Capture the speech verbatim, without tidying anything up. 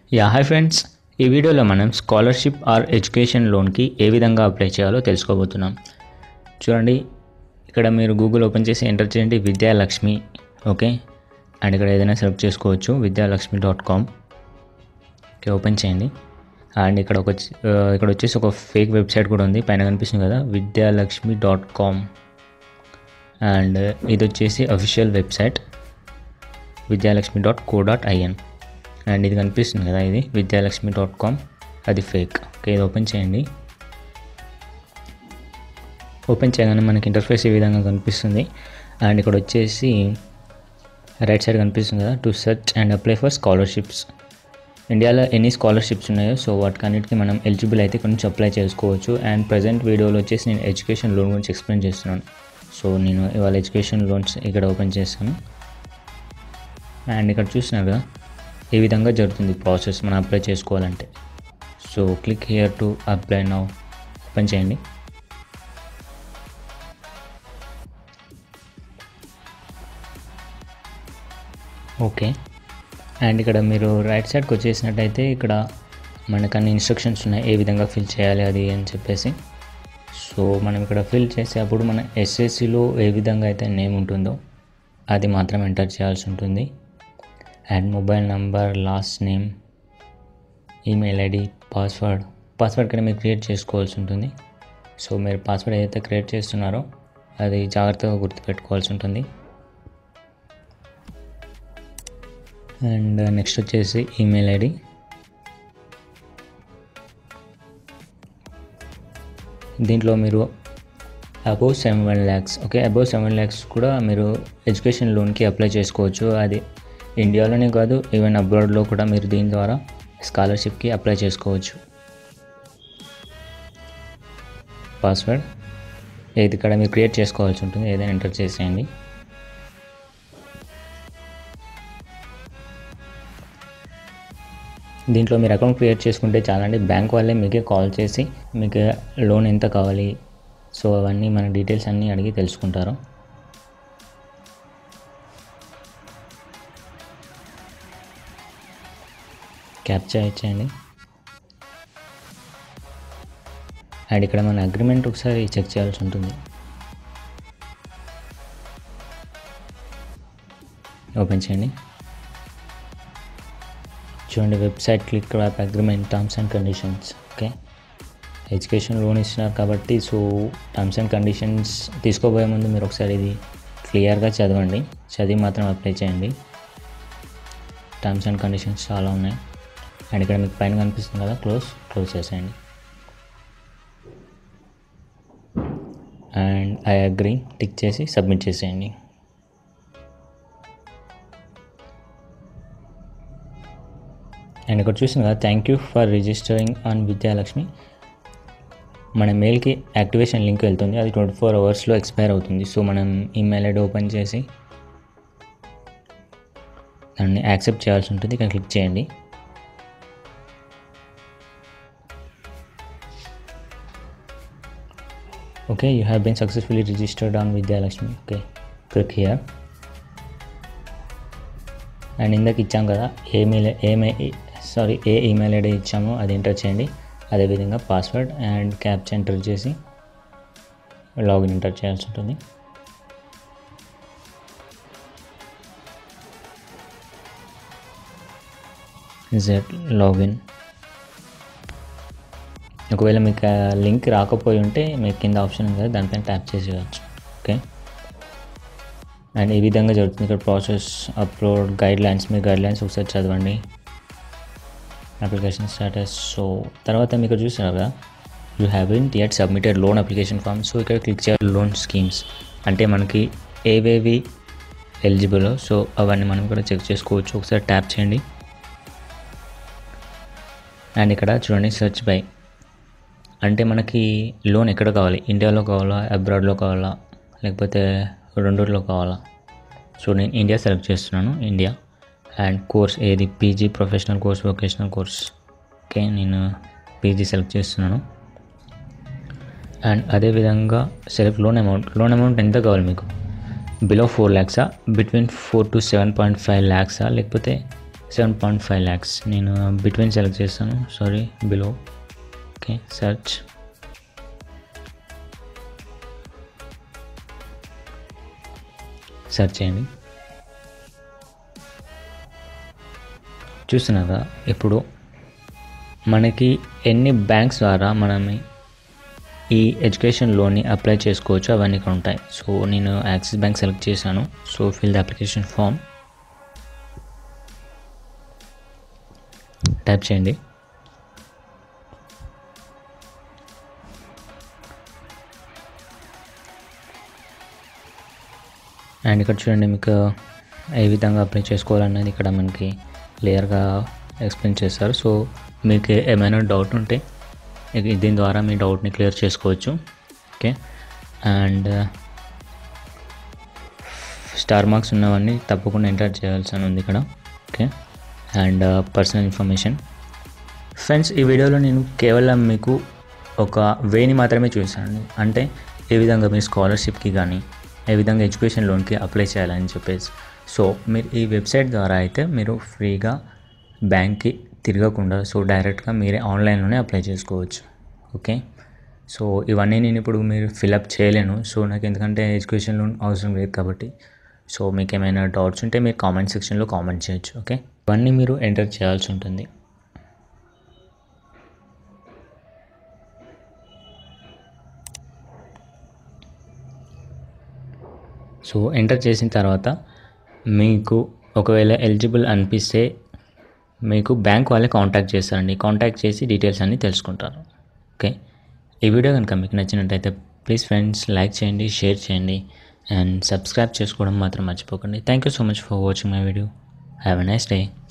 Yeah hi friends, ఈ వీడియోలో మనం స్కాలర్షిప్ ఆర్ ఎడ్యుకేషన్ లోన్కి ఏ విధంగా అప్లై చేయాలో తెలుసుకోబోతున్నాం. చూడండి, ఇక్కడ మీరు గూగుల్ ఓపెన్ చేసి ఎంటర్ చేయండి విద్యా లక్ష్మి. ఓకే, అండ్ ఇక్కడ ఏదైనా సెలెక్ట్ చేసుకోవచ్చు, Vidyalakshmi dot com. Okay, open చేయండి. అండ్ ఇక్కడ ఒక ఇక్కడ వచ్చేసి ఒక ఫేక్ వెబ్సైట్ కూడా ఉంది, పైన కనిపిస్తుంది కదా, విద్యాలక్ష్మి డాట్ కామ్. అండ్ ఇది వచ్చేసి official website Vidyalakshmi dot co dot IN. And ఇది కనిపిస్తుంది కదా, ఇది విద్యాలక్ష్మి డాట్ కామ్, అది ఫేక్. ఓకే, ఇది ఓపెన్ చేయండి. ఓపెన్ చేయగానే మనకి ఇంటర్ఫేస్ ఈ విధంగా కనిపిస్తుంది. అండ్ ఇక్కడ వచ్చేసి రైట్ సైడ్ కనిపిస్తుంది కదా, to search and apply for scholarships. ఇండియాలో ఎన్ని స్కాలర్షిప్స్ ఉన్నాయో సో వాటికన్నిటికీ మనం ఎలిజిబుల్ అయితే ఇక్కడ నుంచి అప్లై చేసుకోవచ్చు. అండ్ ప్రజెంట్ వీడియోలో వచ్చేసి నేను ఎడ్యుకేషన్ లోన్ గురించి ఎక్స్ప్లెయిన్ చేస్తున్నాను. సో నేను ఇవాళ ఎడ్యుకేషన్ లోన్స్ ఇక్కడ ఓపెన్ చేస్తాను. అండ్ ఇక్కడ చూసినారు కదా, ఈ విధంగా జరుగుతుంది ప్రాసెస్ మనం అప్లై చేసుకోవాలంటే. So click here to apply now. Open చేయండి. ఓకే, అండ్ ఇక్కడ మీరు రైట్ సైడ్కి వచ్చేసినట్టయితే ఇక్కడ మనకు అన్ని ఇన్స్ట్రక్షన్స్ ఉన్నాయి, ఏ విధంగా ఫిల్ చేయాలి అది అని చెప్పేసి. సో మనం ఇక్కడ ఫిల్ చేసేటప్పుడు మన ఎస్ఎస్సిలో ఏ విధంగా అయితే నేమ్ ఉంటుందో అది మాత్రం ఎంటర్ చేయాల్సి ఉంటుంది. And mobile number, last name, email ID, password password కూడా మీరు క్రియేట్ చేసుకోవాల్సి ఉంటుంది. సో మీరు పాస్వర్డ్ ఏదైతే క్రియేట్ చేస్తున్నారో అది జాగ్రత్తగా గుర్తుపెట్టుకోవాల్సి ఉంటుంది. అండ్ నెక్స్ట్ వచ్చేసి ఈమెయిల్ ఐడి. దీంట్లో మీరు above seven lakhs okay above seven lakhs కూడా మీరు ఎడ్యుకేషన్ లోన్కి అప్లై చేసుకోవచ్చు. అది ఇండియాలోనే కాదు, ఈవెన్ అబ్రాడ్లో కూడా మీరు దీని ద్వారా స్కాలర్షిప్కి అప్లై చేసుకోవచ్చు. పాస్వర్డ్ ఏది ఇక్కడ మీరు క్రియేట్ చేసుకోవాల్సి ఉంటుంది, ఏదైనా ఎంటర్ చేసేయండి. దీంట్లో మీరు అకౌంట్ క్రియేట్ చేసుకుంటే చాలండి, బ్యాంక్ వాళ్ళే మీకే కాల్ చేసి మీకు లోన్ ఎంత కావాలి సో అవన్నీ మన డీటెయిల్స్ అన్నీ అడిగి తెలుసుకుంటారు. క్యాప్చా ఇచ్చేయండి. అండ్ ఇక్కడ మన అగ్రిమెంట్ ఒకసారి చెక్ చేయాల్సి ఉంటుంది. ఓపెన్ చేయండి. చూడండి, website click app agreement, terms and conditions. Okay, education loan ఇస్తున్నారు కాబట్టి సో టర్మ్స్ అండ్ కండిషన్స్ తీసుకోబోయే ముందు మీరు ఒకసారి ఇది క్లియర్గా చదవండి, చదివి మాత్రం అప్లై చేయండి. టర్మ్స్ అండ్ కండిషన్స్ చాలా ఉన్నాయి. అండ్ ఇక్కడ మీకు పైన కనిపిస్తుంది కదా, క్లోజ్ క్లోజ్ చేసేయండి. అండ్ ఐ అగ్రీ టిక్ చేసి సబ్మిట్ చేసేయండి. అండ్ ఇక్కడ చూసిన కదా, thank you for registering on Vidyalakshmi. మన మెయిల్కి యాక్టివేషన్ లింక్ వెళ్తుంది, అది ట్వంటీ ఫోర్ అవర్స్లో ఎక్స్పైర్ అవుతుంది. సో మనం ఈమెయిల్ ఐడి ఓపెన్ చేసి దాన్ని యాక్సెప్ట్ చేయాల్సి ఉంటుంది. ఇక్కడ క్లిక్ చేయండి. Okay, you have been successfully registered on Vidyalakshmi. Okay, click here. And ఇందాక ఇచ్చాం కదా, ఏమెయిల్ ఏమెయిల్ సారీ ఏ ఈమెయిల్ ఐడి ఇచ్చామో అది ఎంటర్ చేయండి. అదేవిధంగా పాస్వర్డ్ అండ్ క్యాప్చా ఎంటర్ చేసి లాగిన్ ఎంటర్ చేయాల్సి ఉంటుంది. జెడ్ లాగిన్. ఒకవేళ మీకు లింక్ రాకపోయి ఉంటే మీకు కింద ఆప్షన్ ఉంది కదా, దానిపైన ట్యాప్ చేసేయచ్చు. ఓకే, అండ్ ఈ విధంగా జరుగుతుంది ఇక్కడ ప్రాసెస్. అప్లోడ్ గైడ్ లైన్స్, మీ గైడ్ లైన్స్ ఒకసారి చదవండి. Application status. సో తర్వాత మీకు చూసారు కదా, you haven't yet submitted loan application form. So ఇక్కడ క్లిక్ చేయాలి లోన్ స్కీమ్స్, అంటే మనకి ఏవేవి ఎలిజిబుల్ సో అవన్నీ మనం ఇక్కడ చెక్ చేసుకోవచ్చు. ఒకసారి ట్యాప్ చేయండి. అండ్ ఇక్కడ చూడండి, సెర్చ్ బై, అంటే మనకి లోన్ ఎక్కడ కావాలి, ఇండియాలో కావాలా, అబ్రాడ్లో కావాలా, లేకపోతే రెండులో కావాలా. సో నేను ఇండియా సెలెక్ట్ చేస్తున్నాను, ఇండియా. అండ్ కోర్స్ ఏది, PG, professional course, vocational course. Okay, నేను పీజీ సెలెక్ట్ చేస్తున్నాను. అండ్ అదేవిధంగా select loan amount. Loan amount ఎంత కావాలి మీకు, బిలో ఫోర్ ల్యాక్సా, between four to seven point five ల్యాక్సా, లేకపోతే సెవెన్ పాయింట్ ఫైవ్ ల్యాక్స్ నేను బిట్వీన్ సెలెక్ట్ చేస్తాను, sorry below. Okay, search. Search చేయండి. చూస్తున్నారా ఇప్పుడు మనకి ఎన్ని బ్యాంక్స్ ద్వారా మనం ఈ ఎడ్యుకేషన్ లోన్ని అప్లై చేసుకోవచ్చు అవన్నీ ఇక్కడ ఉంటాయి. సో నేను యాక్సిస్ బ్యాంక్ సెలెక్ట్ చేశాను. So fill the application form type చేయండి. అండ్ ఇక్కడ చూడండి మీకు ఏ విధంగా అప్లై చేసుకోవాలన్నది ఇక్కడ మనకి క్లియర్గా ఎక్స్ప్లెయిన్ చేస్తారు. సో మీకు ఏమైనా డౌట్ ఉంటే దీని ద్వారా మీ డౌట్ని క్లియర్ చేసుకోవచ్చు. ఓకే, అండ్ స్టార్ మార్క్స్ ఉన్నవన్నీ తప్పకుండా ఎంటర్ చేయాల్సి ఉంది ఇక్కడ. Okay, and personal information. Friends, ఈ వీడియోలో నేను కేవలం మీకు ఒక వేని మాత్రమే చూసాను, అంటే ఏ విధంగా మీరు స్కాలర్షిప్కి కానీ ఏ విధంగా ఎడ్యుకేషన్ లోన్కి అప్లై చేయాలని చెప్పేసి. సో మీరు ఈ వెబ్సైట్ ద్వారా అయితే మీరు ఫ్రీగా బ్యాంక్కి తిరగకుండా సో డైరెక్ట్గా మీరే ఆన్లైన్లోనే అప్లై చేసుకోవచ్చు. ఓకే, సో ఇవన్నీ నేను ఇప్పుడు మీరు ఫిలప్ చేయలేను, సో నాకు ఎందుకంటే ఎడ్యుకేషన్ లోన్ అవసరం లేదు కాబట్టి. సో మీకు ఏమైనా డౌట్స్ ఉంటే మీరు కామెంట్ సెక్షన్లో కామెంట్ చేయొచ్చు. ఓకే, ఇవన్నీ మీరు ఎంటర్ చేయాల్సి ఉంటుంది. సో ఎంటర్ చేసిన తర్వాత మీకు ఒకవేళ ఎలిజిబుల్ అనిపిస్తే మీకు బ్యాంక్ వాళ్ళే కాంటాక్ట్ చేస్తారండి. కాంటాక్ట్ చేసి డీటెయిల్స్ అన్నీ తెలుసుకుంటారు. ఓకే, ఈ వీడియో కనుక మీకు నచ్చినట్టయితే ప్లీజ్ ఫ్రెండ్స్ లైక్ చేయండి, షేర్ చేయండి అండ్ సబ్స్క్రైబ్ చేసుకోవడం మాత్రం మర్చిపోకండి. Thank you so much for watching my video. Have a nice day.